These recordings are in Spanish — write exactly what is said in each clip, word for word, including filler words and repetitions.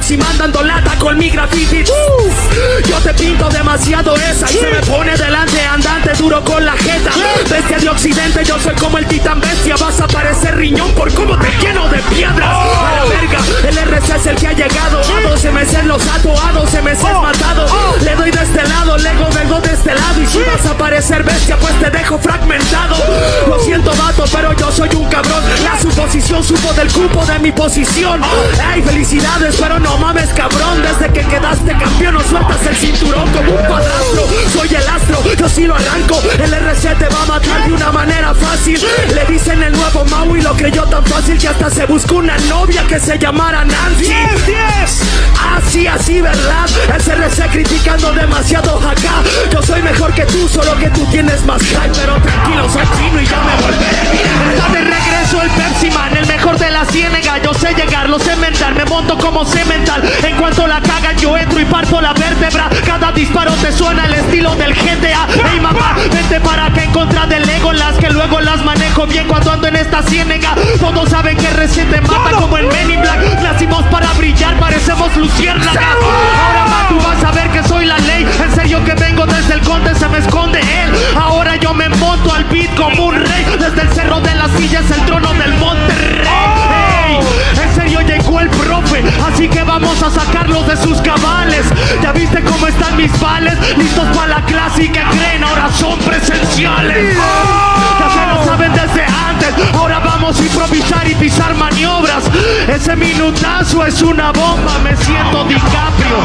aproximando dando lata con mi graffiti. Uf, yo te pinto demasiado esa y se me pone delante andante duro con la jeta. Bestia de occidente, yo soy como el titán bestia. Vas a parecer riñón por cómo te lleno de piedras. A la verga, el R C es el que ha llegado. A doce meses los ato, a doce meses matado. Le doy de este lado, Lego vengo de este lado. Y si vas a parecer bestia, pues te dejo fragmentado. Lo siento vato, pero yo soy un cabrón. La suposición supo del cupo de mi posición. Ey, felicidades, pero no mames cabrón. Desde que quedaste campeón no sueltas el cinturón como un padrastro. Soy el astro, yo sí lo arranco. El R C te va a matar de una manera fácil. Le dicen el nuevo Mau y lo creyó tan fácil que hasta se buscó una novia que se llamara Nancy. diez, diez. Así, así, ¿verdad? El R C criticando demasiado acá. Yo soy mejor que tú, solo que tú tienes más hype. Pero tranquilo, soy chino y ya me volveré viral. Está de regreso el Pepsi Man, el mejor de la ciénaga. Yo sé llegar, lo sé mental, me monto como cemental. En cuanto la cagan yo entro y parto la vértebra. Cada disparo te suena el estilo del G T A. Ey mamá, vente para que en contra del Legolas, que luego las manejo bien cuando ando en esta ciénaga. Todos saben que R C te mata como el Men in Black. Nacimos para brillar, parecemos luciérnagas. Ahora más tú vas a ver que soy la ley. En serio que vengo desde el conde, se me esconde él. Ahora yo me monto al beat como un rey. Desde el cerro de las sillas, el trono del Monterrey. Hey, en serio llegó el profe, así que vamos a sacarlos de sus cabales. Ya viste cómo están mis vales, listos para la clase y que creen, ahora son presenciales. Ya se lo saben desde antes, ahora vamos a improvisar y pisar maniobras. Ese minutazo es una bomba, me siento DiCaprio.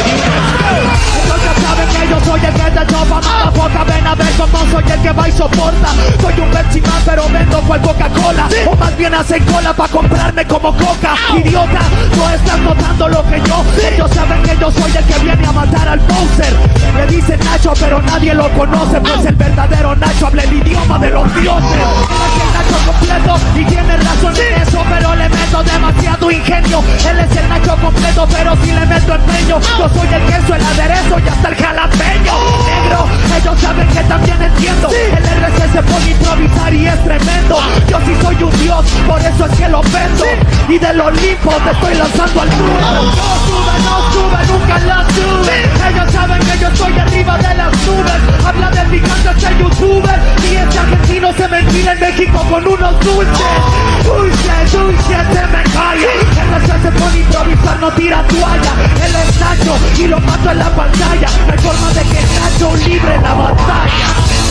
Entonces saben que yo soy el que te chopa, motherfucker, ven a ver cómo soy el que va y soporta. Soy un Pepsi Man pero vendo cual Coca-Cola, o más bien hacen cola pa' comprarme como Coca. Idiota, no estás notando lo que yo. Ellos saben que yo soy el que viene a matar al Bowser. Le dicen Nacho pero nadie lo conoce, pues el verdadero Nacho habla el idioma de los dioses. Es el Nacho completo y tiene razón en eso, pero le meto demasiado ingenio. Él es el Nacho completo pero si le meto empeño. Yo soy el queso, el aderezo y hasta el jalapeño. Negro, ellos saben que también entiendo. El R C se pone a improvisar y es tremendo. Yo sí soy un dios, por eso es que lo vendo. Y del Olimpo te estoy lanzando al mundo. No sube, no sube, nunca la sube. Ellos saben que yo estoy arriba de las nubes. Habla de mi canto este youtuber. Y este argentino se me tira en México con unos dulces. Dulce, dulce, se me calla. El R C se pone a improvisar, no tira toalla. Él es Nacho y lo mato en la pantalla. No hay forma de que Nacho libre la batalla.